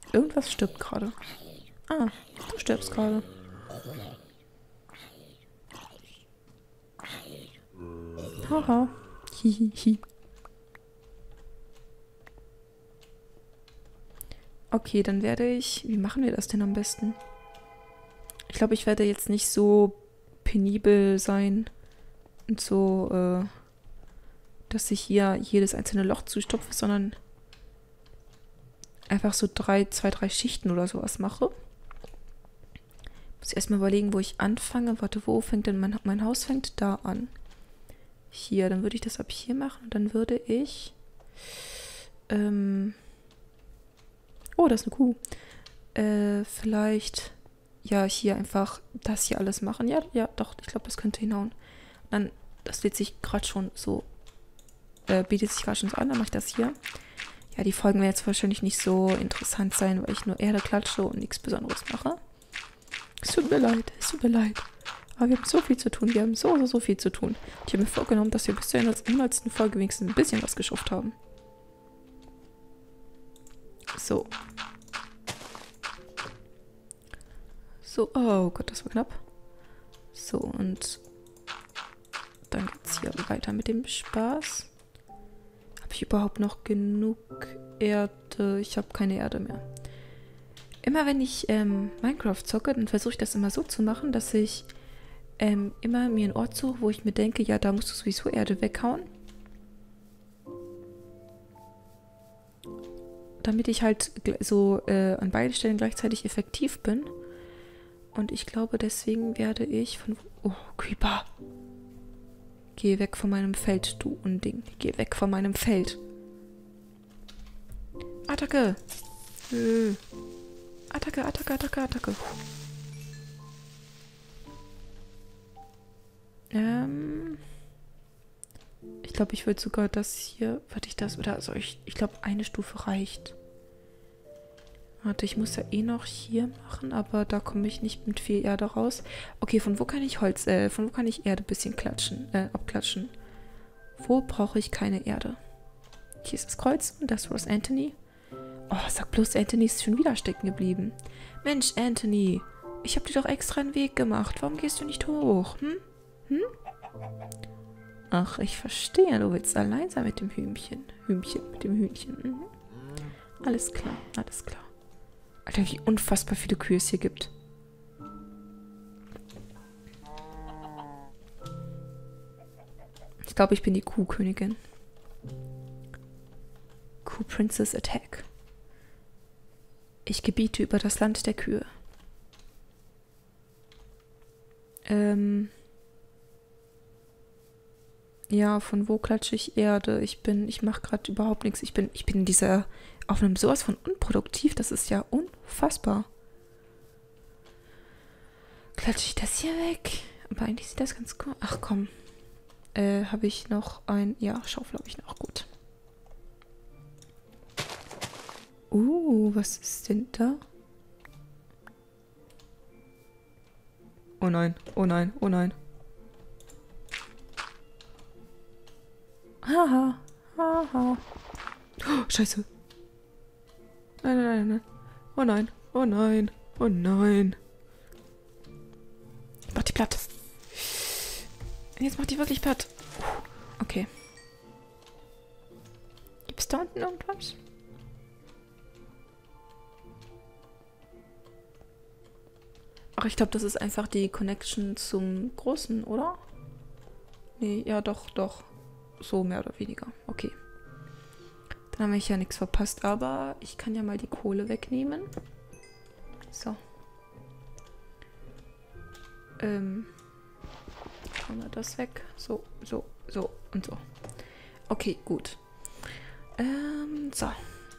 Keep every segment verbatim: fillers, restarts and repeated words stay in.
Irgendwas stirbt gerade. Ah, du stirbst gerade. Haha. Hihihi. Okay, dann werde ich... Wie machen wir das denn am besten? Ich glaube, ich werde jetzt nicht so penibel sein und so, äh, dass ich hier jedes einzelne Loch zustopfe, sondern einfach so drei, zwei, drei Schichten oder sowas mache. Muss erstmal überlegen, wo ich anfange. Warte, wo fängt denn mein, mein Haus fängt da an? Hier, dann würde ich das ab hier machen. Und dann würde ich... Ähm... Oh, das ist eine Kuh. Äh, vielleicht... Ja, hier einfach das hier alles machen. Ja, ja, doch, ich glaube, das könnte hinhauen. Dann, das wird sich gerade schon so... Äh, bietet sich gerade schon so an. Dann mache ich das hier. Ja, die Folgen werden jetzt wahrscheinlich nicht so interessant sein, weil ich nur Erde klatsche und nichts Besonderes mache. Es tut mir leid, es tut mir leid. Aber wir haben so viel zu tun. Wir haben so, so, so viel zu tun. Ich habe mir vorgenommen, dass wir bis zur hundertsten Folge wenigstens ein bisschen was geschafft haben. So. So, oh Gott, das war knapp. So, und dann geht's hier weiter mit dem Spaß. Habe ich überhaupt noch genug Erde? Ich habe keine Erde mehr. Immer wenn ich ähm, Minecraft zocke, dann versuche ich das immer so zu machen, dass ich ähm, immer mir einen Ort suche, wo ich mir denke, ja, da musst du sowieso Erde weghauen. Damit ich halt so äh, an beiden Stellen gleichzeitig effektiv bin. Und ich glaube, deswegen werde ich von... Oh, Creeper. Geh weg von meinem Feld, du Unding. Geh weg von meinem Feld. Attacke! Äh. Attacke, Attacke, Attacke, Attacke. Ähm... Ich glaube, ich würde sogar das hier... Warte, ich das... Oder soll ich... Ich glaube, eine Stufe reicht. Warte, ich muss ja eh noch hier machen, aber da komme ich nicht mit viel Erde raus. Okay, von wo kann ich Holz... Äh, von wo kann ich Erde ein bisschen klatschen? Äh, abklatschen? Wo brauche ich keine Erde? Hier ist das Kreuz und das Ross Anthony. Oh, sag bloß, Anthony ist schon wieder stecken geblieben. Mensch, Anthony, ich habe dir doch extra einen Weg gemacht. Warum gehst du nicht hoch? Hm? Hm? Ach, ich verstehe. Du willst allein sein mit dem Hühnchen. Hühnchen, mit dem Hühnchen. Mhm. Alles klar, alles klar. Alter, wie unfassbar viele Kühe es hier gibt. Ich glaube, ich bin die Kuhkönigin. Kuh Princess Attack. Ich gebiete über das Land der Kühe. Ähm... Ja, von wo klatsche ich Erde? Ich bin, ich mache gerade überhaupt nichts. Ich bin, ich bin in dieser Aufnahme sowas von unproduktiv. Das ist ja unfassbar. Klatsche ich das hier weg? Aber eigentlich sieht das ganz cool. Ach komm. Äh, habe ich noch ein... Ja, Schaufel habe ich noch. Gut. Uh, was ist denn da? Oh nein, oh nein, oh nein. Haha, haha. Oh, Scheiße. Nein, nein, nein, nein. Oh nein, oh nein, oh nein. Mach die platt. Jetzt mach die wirklich platt. Okay. Gibt's da unten irgendwas? Ach, ich glaube, das ist einfach die Connection zum Großen, oder? Nee, ja, doch, doch. So mehr oder weniger. Okay. Dann habe ich ja nichts verpasst, aber ich kann ja mal die Kohle wegnehmen. So. Ähm. Machen wir das weg. So, so, so und so. Okay, gut. Ähm, so.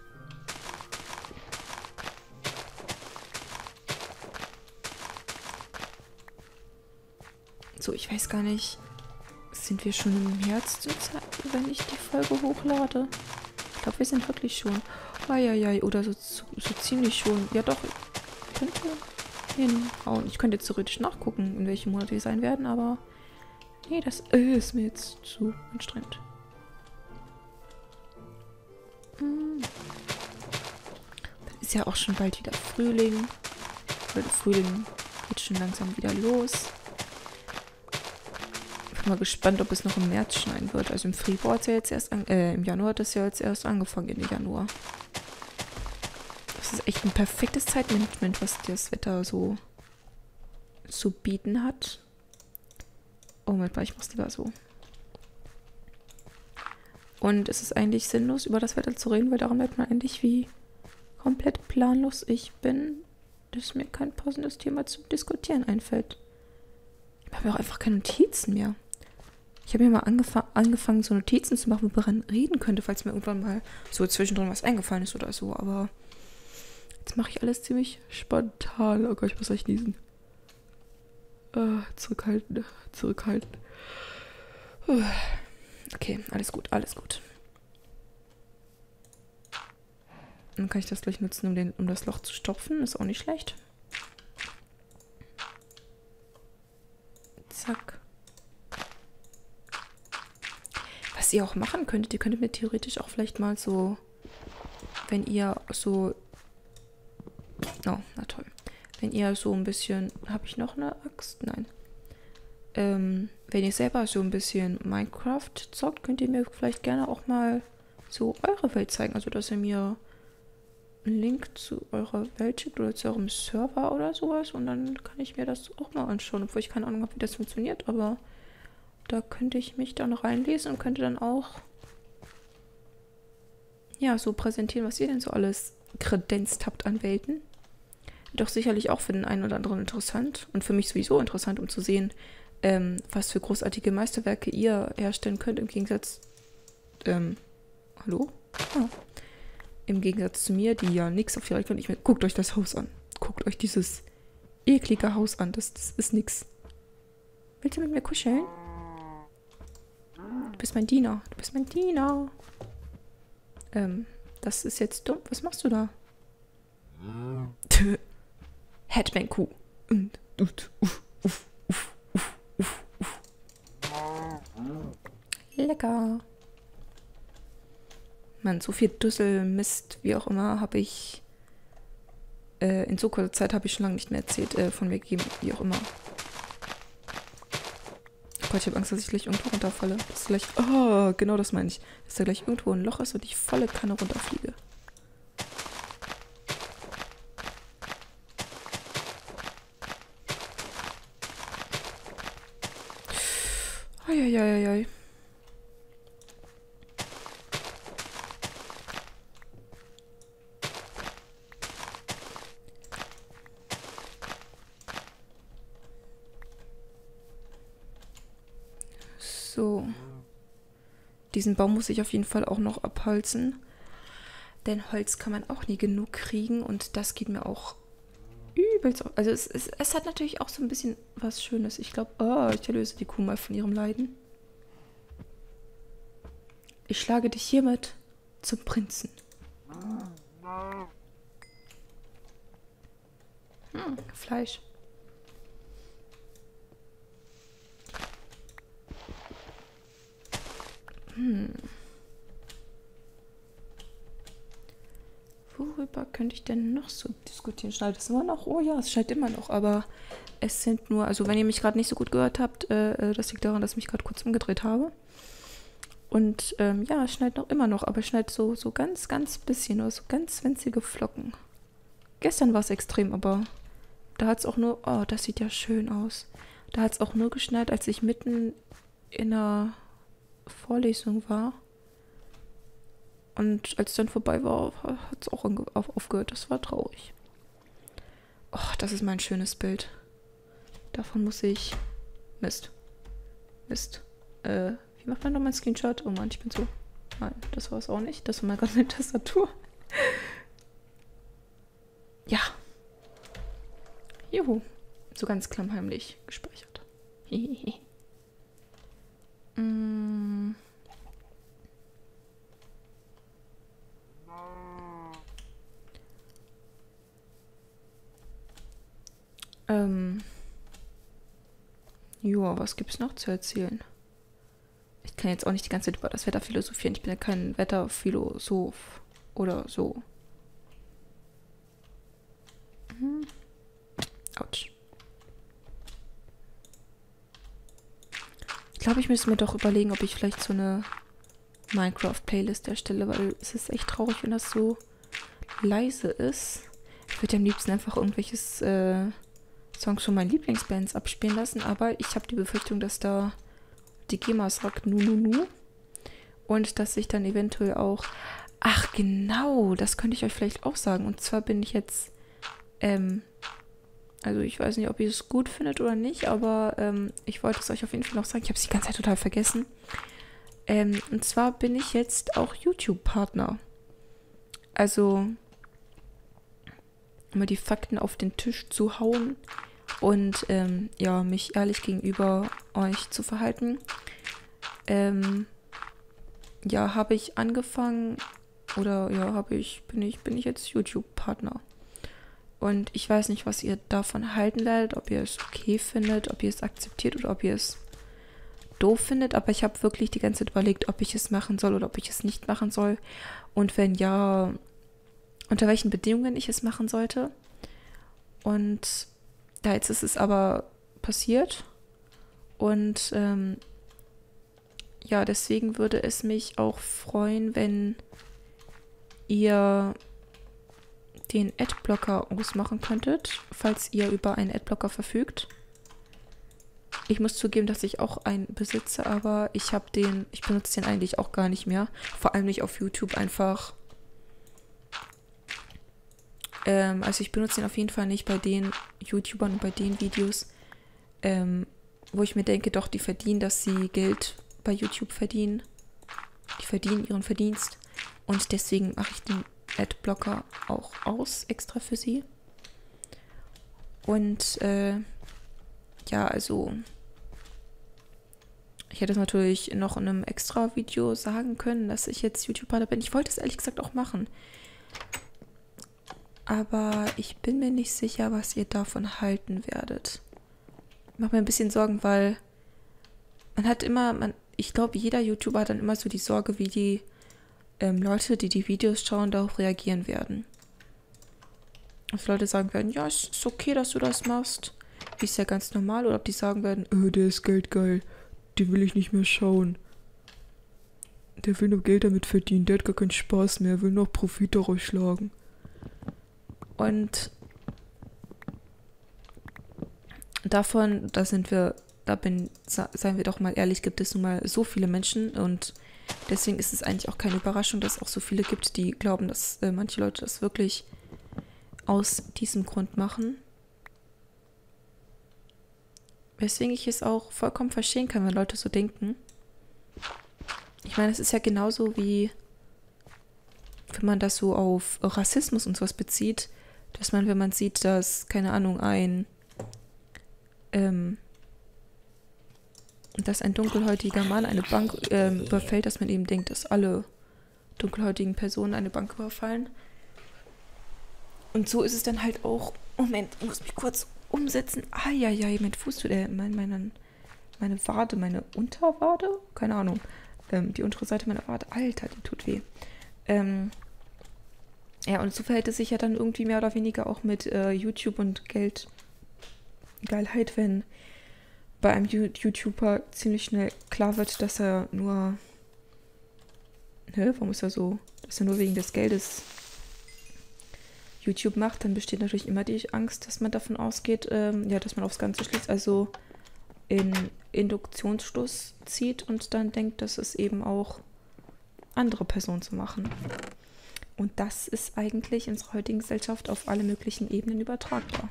So, ich weiß gar nicht... Sind wir schon im März, wenn ich die Folge hochlade? Ich glaube, wir sind wirklich schon. Eieiei, oder so, so, so ziemlich schon. Ja doch, ich könnte hinhauen. Ich könnte jetzt theoretisch nachgucken, in welchem Monat wir sein werden, aber... Nee, das ist mir jetzt zu anstrengend. Hm. Dann ist ja auch schon bald wieder Frühling. Oder der Frühling geht schon langsam wieder los. Ich bin mal gespannt, ob es noch im März schneien wird. Also im Februar hat es ja jetzt erst, an, äh, im Januar hat es ja jetzt erst angefangen, Ende Januar. Das ist echt ein perfektes Zeitmanagement, was das Wetter so zu bieten hat. Oh mein Gott, ich mach's lieber so. Und es ist eigentlich sinnlos, über das Wetter zu reden, weil daran merkt man eigentlich, wie komplett planlos ich bin, dass mir kein passendes Thema zum Diskutieren einfällt. Ich habe ja auch einfach keine Notizen mehr. Ich habe mir mal angef- angefangen, so Notizen zu machen, worüber man reden könnte, falls mir irgendwann mal so zwischendrin was eingefallen ist oder so. Aber jetzt mache ich alles ziemlich spontan. Oh Gott, ich muss euch niesen. Uh, zurückhalten, zurückhalten. Uh. Okay, alles gut, alles gut. Dann kann ich das gleich nutzen, um, den, um das Loch zu stopfen. Ist auch nicht schlecht. Zack. Was ihr auch machen könntet, ihr könntet mir theoretisch auch vielleicht mal so, wenn ihr so, oh, na toll, wenn ihr so ein bisschen, habe ich noch eine Axt? Nein. Ähm, wenn ihr selber so ein bisschen Minecraft zockt, könnt ihr mir vielleicht gerne auch mal so eure Welt zeigen. Also, dass ihr mir einen Link zu eurer Welt schickt oder zu eurem Server oder sowas. Und dann kann ich mir das auch mal anschauen, obwohl ich keine Ahnung habe, wie das funktioniert. Aber da könnte ich mich dann reinlesen und könnte dann auch ja, so präsentieren, was ihr denn so alles kredenzt habt an Welten. Doch sicherlich auch für den einen oder anderen interessant und für mich sowieso interessant, um zu sehen, ähm, was für großartige Meisterwerke ihr herstellen könnt, im Gegensatz, ähm, hallo? Ah. Im Gegensatz zu mir, die ja nichts auf die Reihe können. Ich meine, guckt euch das Haus an. Guckt euch dieses eklige Haus an. Das, das ist nix. Willst du mit mir kuscheln? Du bist mein Diener. Du bist mein Diener. Ähm, das ist jetzt dumm. Was machst du da? Headbang-Kuh. Lecker. Mann, so viel Düssel, Mist, wie auch immer, habe ich äh, in so kurzer Zeit habe ich schon lange nicht mehr erzählt, äh, von mir gegeben, wie auch immer. Oh Gott, ich habe Angst, dass ich gleich irgendwo runterfalle. Dass gleich, oh, genau das meine ich. Dass da gleich irgendwo ein Loch ist und ich volle Kanne runterfliege. Eieieiei. So. Diesen Baum muss ich auf jeden Fall auch noch abholzen. Denn Holz kann man auch nie genug kriegen und das geht mir auch übelst. Also es, es, es hat natürlich auch so ein bisschen was Schönes. Ich glaube, oh, ich erlöse die Kuh mal von ihrem Leiden. Ich schlage dich hiermit zum Prinzen. Hm, Fleisch. Hm. Worüber könnte ich denn noch so diskutieren? Schneit es immer noch? Oh ja, es schneit immer noch, aber es sind nur, also wenn ihr mich gerade nicht so gut gehört habt, äh, das liegt daran, dass ich mich gerade kurz umgedreht habe. Und ähm, ja, es schneit noch immer noch, aber es schneit so, so ganz, ganz bisschen, nur so ganz winzige Flocken. Gestern war es extrem, aber da hat es auch nur, oh, das sieht ja schön aus. Da hat es auch nur geschneit, als ich mitten in einer Vorlesung war. Und als es dann vorbei war, hat es auch auf, aufgehört. Das war traurig. Oh, das ist mein schönes Bild. Davon muss ich... Mist. Mist. Äh, wie macht man nochmal einen Screenshot? Oh Mann, ich bin so... Nein, das war es auch nicht. Das war mal gerade eine Tastatur. Ja. Juhu. So ganz klammheimlich gespeichert. Hehehe. mm. Ähm. Joa, was gibt's noch zu erzählen? Ich kann jetzt auch nicht die ganze Zeit über das Wetter philosophieren. Ich bin ja kein Wetterphilosoph oder so. Mhm. Autsch. Ich glaube, ich müsste mir doch überlegen, ob ich vielleicht so eine Minecraft-Playlist erstelle, weil es ist echt traurig, wenn das so leise ist. Ich würde am liebsten einfach irgendwelches äh, Songs von meinen Lieblingsbands abspielen lassen, aber ich habe die Befürchtung, dass da die GEMA sagt nu nu nu und dass ich dann eventuell auch... Ach genau, das könnte ich euch vielleicht auch sagen. Und zwar bin ich jetzt... Ähm, also ich weiß nicht, ob ihr es gut findet oder nicht, aber ähm, ich wollte es euch auf jeden Fall noch sagen. Ich habe es die ganze Zeit total vergessen. Ähm, und zwar bin ich jetzt auch YouTube-Partner. Also, um mal die Fakten auf den Tisch zu hauen und ähm, ja, mich ehrlich gegenüber euch zu verhalten. Ähm, ja, habe ich angefangen oder ja, habe ich, bin ich, bin ich jetzt YouTube-Partner. Und ich weiß nicht, was ihr davon halten werdet, ob ihr es okay findet, ob ihr es akzeptiert oder ob ihr es doof findet. Aber ich habe wirklich die ganze Zeit überlegt, ob ich es machen soll oder ob ich es nicht machen soll. Und wenn ja, unter welchen Bedingungen ich es machen sollte. Und ja, jetzt ist es aber passiert. Und ähm, ja, deswegen würde es mich auch freuen, wenn ihr den Adblocker ausmachen könntet, falls ihr über einen Adblocker verfügt. Ich muss zugeben, dass ich auch einen besitze, aber ich habe den, ich benutze den eigentlich auch gar nicht mehr. Vor allem nicht auf YouTube einfach. Ähm, also ich benutze den auf jeden Fall nicht bei den YouTubern und bei den Videos, ähm, wo ich mir denke, doch, die verdienen, dass sie Geld bei YouTube verdienen. Die verdienen ihren Verdienst. Und deswegen mache ich den Adblocker auch aus, extra für sie. Und äh, ja, also ich hätte es natürlich noch in einem extra Video sagen können, dass ich jetzt YouTuber bin. Ich wollte es ehrlich gesagt auch machen. Aber ich bin mir nicht sicher, was ihr davon halten werdet. Ich mache mir ein bisschen Sorgen, weil man hat immer, man, ich glaube, jeder YouTuber hat dann immer so die Sorge, wie die ähm, Leute, die die Videos schauen, darauf reagieren werden. Dass Leute sagen werden, ja, es ist okay, dass du das machst. Ist ja ganz normal. Oder ob die sagen werden, oh, der ist geldgeil, den will ich nicht mehr schauen. Der will nur Geld damit verdienen, der hat gar keinen Spaß mehr, will noch Profit daraus schlagen. Und davon, da sind wir, da bin, seien wir doch mal ehrlich, gibt es nun mal so viele Menschen und deswegen ist es eigentlich auch keine Überraschung, dass es auch so viele gibt, die glauben, dass äh, manche Leute das wirklich aus diesem Grund machen. Weswegen ich es auch vollkommen verstehen kann, wenn Leute so denken. Ich meine, es ist ja genauso wie, wenn man das so auf Rassismus und sowas bezieht, dass man, wenn man sieht, dass, keine Ahnung, ein ähm, dass ein dunkelhäutiger Mann eine Bank ähm, überfällt, dass man eben denkt, dass alle dunkelhäutigen Personen eine Bank überfallen. Und so ist es dann halt auch, Moment, ich muss mich kurz umsetzen. Ah, ja, ja, mein Fuß, äh, mein, meine, meine Wade, meine Unterwade? Keine Ahnung. Ähm, die untere Seite meiner Wade. Alter, die tut weh. Ähm, ja, und so verhält es sich ja dann irgendwie mehr oder weniger auch mit äh, YouTube und Geld. Geilheit, wenn bei einem YouTuber ziemlich schnell klar wird, dass er nur, ne, warum ist er so, dass er nur wegen des Geldes YouTube macht, dann besteht natürlich immer die Angst, dass man davon ausgeht, ähm, ja, dass man aufs Ganze schließt, also in Induktionsschluss zieht und dann denkt, dass es eben auch andere Personen zu machen. Und das ist eigentlich in unserer heutigen Gesellschaft auf alle möglichen Ebenen übertragbar.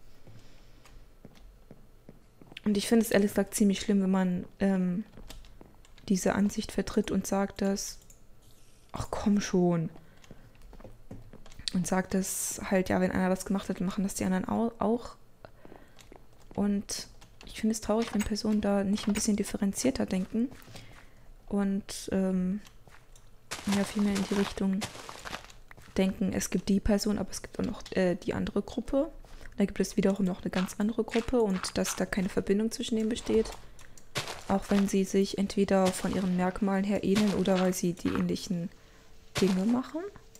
Und ich finde es ehrlich gesagt ziemlich schlimm, wenn man ähm, diese Ansicht vertritt und sagt, dass, ach komm schon, und sagt, dass halt, ja, wenn einer das gemacht hat, dann machen das die anderen auch. Und ich finde es traurig, wenn Personen da nicht ein bisschen differenzierter denken und ähm, ja, vielmehr in die Richtung denken, es gibt die Person, aber es gibt auch noch äh, die andere Gruppe. Da gibt es wiederum noch eine ganz andere Gruppe und dass da keine Verbindung zwischen denen besteht. Auch wenn sie sich entweder von ihren Merkmalen her ähneln oder weil sie die ähnlichen Dinge machen.